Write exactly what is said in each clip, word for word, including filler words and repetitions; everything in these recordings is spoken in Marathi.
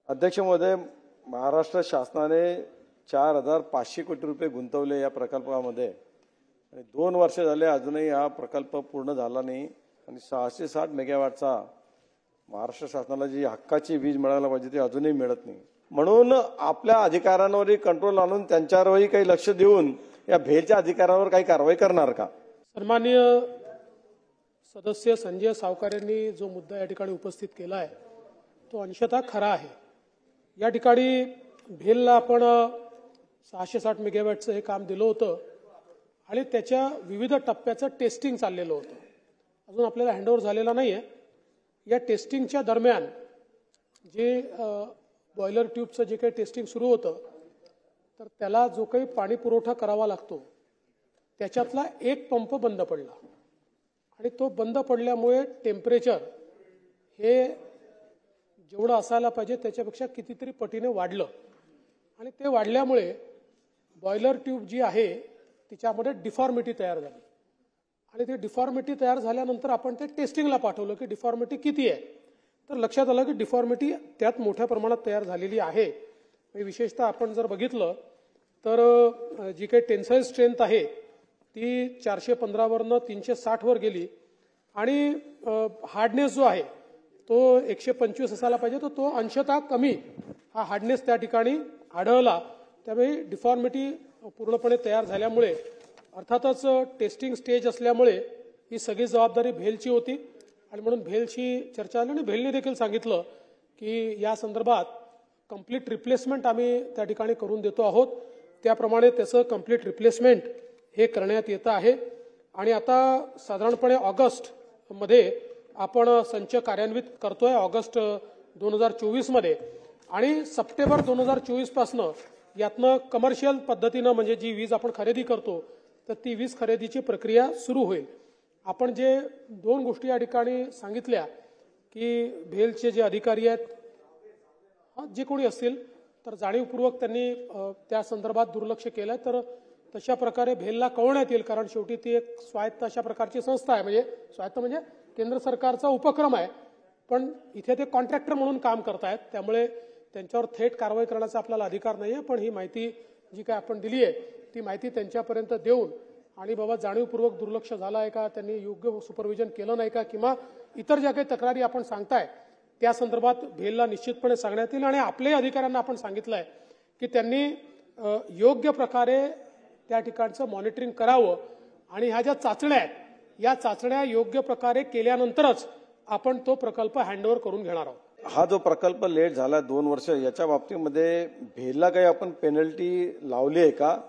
अध्यक्ष महोदय, महाराष्ट्र शासनाने चार हजार पाचशे कोटी रुपये गुंतवले या प्रकल्पामध्ये आणि दोन वर्ष झाले अजूनही हा प्रकल्प पूर्ण झाला नाही आणि सहाशे साठ मेगावॅटचा महाराष्ट्र शासनाला जी हक्काची वीज मिळायला पाहिजे ती अजूनही मिळत नाही। म्हणून आपल्या अधिकाऱ्यांवरही कंट्रोल आणून त्यांच्यावरही काही लक्ष देऊन या भेलच्या अधिकाऱ्यांवर काही कारवाई करणार का? सन्माननीय सदस्य संजय सावकार यांनी जो मुद्दा या ठिकाणी उपस्थित केला आहे तो अंशतः खरा आहे। या ठिकाणी भेलला आपण सहाशे साठ मेगावॅटचं हे काम दिलं होतं आणि त्याच्या विविध टप्प्याचं टेस्टिंग चाललेलं होतं। अजून आपल्याला हँडओव्हर झालेला नाहीये। या टेस्टिंगच्या दरम्यान जे बॉयलर ट्यूबचं जे काही टेस्टिंग सुरू होतं तर त्याला जो काही पाणी पुरवठा करावा लागतो त्याच्यातला एक पंप बंद पडला आणि तो बंद पडल्यामुळे टेम्परेचर हे जेवढं असायला पाहिजे त्याच्यापेक्षा कितीतरी पटीने वाढलं आणि ते वाढल्यामुळे बॉयलर ट्यूब जी आहे तिच्यामध्ये डिफॉर्मिटी तयार झाली आणि ते डिफॉर्मिटी तयार झाल्यानंतर आपण ते टेस्टिंगला पाठवलं की डिफॉर्मिटी किती आहे। तर लक्षात आलं की डिफॉर्मिटी त्यात मोठ्या प्रमाणात तयार झालेली आहे। विशेषतः आपण जर बघितलं तर जी काही टेन्साईल स्ट्रेंथ आहे ती चारशे पंधरा वरनं तीनशे साठ वर गेली आणि हार्डनेस जो आहे तो एकशे पंचवीस असायला पाहिजे तर तो अंशतः कमी हा हार्डनेस त्या ठिकाणी आढळला। त्यामुळे डिफॉर्मिटी पूर्णपणे तयार झाल्यामुळे अर्थातच टेस्टिंग स्टेज असल्यामुळे ही सगळी जबाबदारी भेलची होती आणि म्हणून भेलची चर्चा झाली आणि भेलने देखील सांगितलं की या संदर्भात कंप्लीट रिप्लेसमेंट आम्ही त्या ठिकाणी करून देतो आहोत। त्याप्रमाणे त्याचं कंप्लीट रिप्लेसमेंट हे करण्यात येतं आहे आणि आता साधारणपणे ऑगस्ट मध्ये आपण संच कार्यान्वित करतोय ऑगस्ट दोन हजार चोवीस मध्ये आणि सप्टेंबर दोन हजार चोवीस पासनं यातनं कमर्शियल पद्धतीनं म्हणजे जी वीज आपण खरेदी करतो तर ती वीज खरेदीची प्रक्रिया सुरू होईल। आपण जे दोन गोष्टी या ठिकाणी सांगितल्या की भेलचे जे अधिकारी आहेत जे कोणी असतील तर जाणीवपूर्वक त्यांनी त्या संदर्भात दुर्लक्ष केलं तर तशा प्रकारे भेलला कळवण्यात येईल कारण शेवटी ती एक स्वायत्त अशा प्रकारची संस्था आहे म्हणजे स्वायत्त म्हणजे केंद्र सरकारचा उपक्रम आहे पण इथे ते कॉन्ट्रॅक्टर म्हणून काम करतायत त्यामुळे त्यांच्यावर थेट कारवाई करण्याचा आपल्याला अधिकार नाहीये। पण ही माहिती जी काय आपण दिली आहे ती माहिती त्यांच्यापर्यंत देऊन आणि बाबा जाणीवपूर्वक दुर्लक्ष झालं आहे का त्यांनी योग्य सुपरविजन केलं नाही का किंवा इतर ज्या काही तक्रारी आपण सांगताय त्या संदर्भात भेलला निश्चितपणे सांगण्यात येईल आणि आपल्याही अधिकाऱ्यांना आपण सांगितलंय की त्यांनी योग्य प्रकारे त्या ठिकाणचं मॉनिटरिंग करावं आणि ह्या ज्या चाचण्या आहेत या चाचण्या योग्य प्रकारे केल्यानंतरच आपण तो प्रकल्प हँडओव्हर करून घेणार आहोत। हा जो प्रकल्प लेट झाला दोन वर्ष याच्या बाबतीमध्ये भेलला काही आपण पेनल्टी लावली आहे का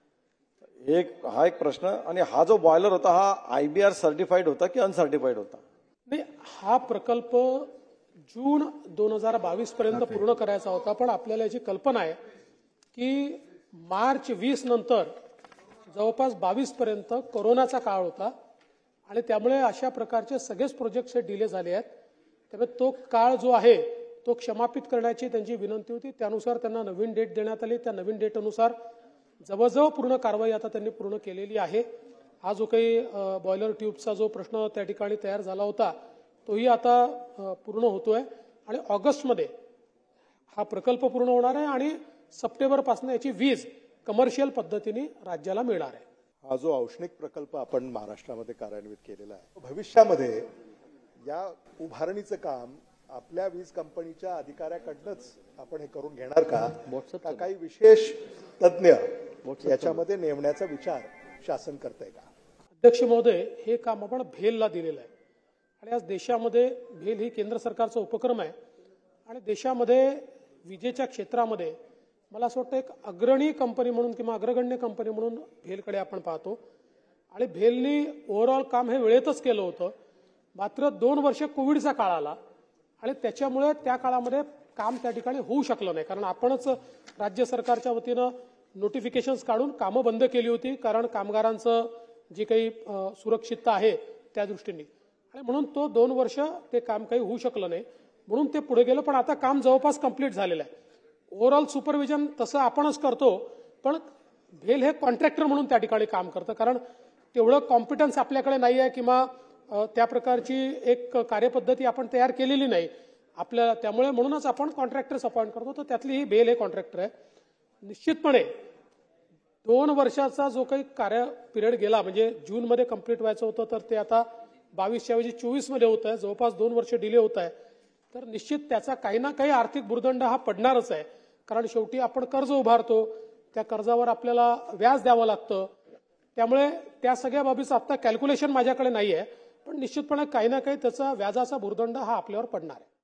एक हा एक प्रश्न आणि हा जो बॉयलर होता हा आयबीआर सर्टिफाईड होता की अनसर्टिफाईड होता? नाही, हा प्रकल्प जून दोन हजार बावीस पर्यंत पूर्ण करायचा होता पण आपल्याला याची कल्पना आहे की मार्च वीस नंतर जवळपास बावीस पर्यंत कोरोनाचा काळ होता आणि त्यामुळे अशा प्रकारचे सगळेच प्रोजेक्ट्स हे डिले झाले आहेत। त्यामुळे तो काळ जो आहे तो क्षमापित करण्याची त्यांची विनंती होती त्यानुसार त्यांना नवीन डेट देण्यात आली। त्या नवीन डेटनुसार जवळजवळ पूर्ण कारवाई आता त्यांनी पूर्ण केलेली आहे। हा जो काही बॉयलर ट्यूबचा जो प्रश्न त्या ठिकाणी तयार झाला होता तोही आता पूर्ण होतोय आणि ऑगस्टमध्ये हा प्रकल्प पूर्ण होणार आहे आणि सप्टेंबर पासून याची वीज कमर्शियल पद्धतीने राज्याला मिळणार आहे। हा जो औष्णिक प्रकल्प आपण महाराष्ट्रामध्ये कार्यान्वित केलेला आहे भविष्यामध्ये या उभारणीचं काम आपल्या वीज कंपनीच्या अधिकाऱ्याकडनंच आपण हे करून घेणार का का काही विशेष तज्ञ याच्यामध्ये नेमण्याचा विचार शासन करतंय का? अध्यक्ष महोदय, हे काम आपण भेलला दिलेलं आहे आणि आज देशामध्ये भेल ही केंद्र सरकारचा उपक्रम आहे आणि देशामध्ये विजेच्या क्षेत्रामध्ये मला असं वाटतं एक अग्रणी कंपनी म्हणून किंवा अग्रगण्य कंपनी म्हणून भेलकडे आपण पाहतो आणि भेलनी ओव्हरऑल काम हे वेळेतच केलं होतं। मात्र दोन वर्ष कोविडचा काळ आला आणि त्याच्यामुळे त्या काळामध्ये काम त्या ठिकाणी होऊ शकलं नाही कारण आपणच राज्य सरकारच्या वतीनं नोटिफिकेशन्स काढून कामं बंद केली होती कारण कामगारांचं जी काही सुरक्षितता आहे त्या दृष्टीने आणि म्हणून तो दोन वर्ष ते काम काही होऊ शकलं नाही म्हणून ते पुढे गेलं पण आता काम जवळपास कंप्लीट झालेलं आहे। ओव्हरऑल सुपरविजन तसं आपणच करतो पण भेल हे कॉन्ट्रॅक्टर म्हणून त्या ठिकाणी काम करतं कारण तेवढं कॉम्पिटन्स आपल्याकडे नाही आहे किंवा त्या प्रकारची एक कार्यपद्धती आपण तयार केलेली नाही आपल्याला त्यामुळे म्हणूनच आपण कॉन्ट्रॅक्टर्स अपॉइंट करतो. तर त्यातली ही बेल हे कॉन्ट्रॅक्टर आहे. निश्चितपणे दोन वर्षाचा जो काही कार्य पिरियड गेला म्हणजे जूनमध्ये कंप्लीट व्हायचं होतं तर ते आता बावीसच्या ऐवजी चोवीस मध्ये होत आहे. जवळपास दोन वर्ष डिले होत आहे. तर निश्चित त्याचा काही ना काही आर्थिक भुर्दंड हा पडणारच आहे. कारण शेवटी आपण कर्ज उभारतो, त्या कर्जावर आपल्याला व्याज द्यावं लागतं. त्यामुळे त्या सगळ्या बाबीचं आता कॅल्क्युलेशन माझ्याकडे नाही आहे, पण निश्चितपणे काही ना काही त्याचा व्याजाचा भुर्दंड हा आपल्यावर पडणार आहे.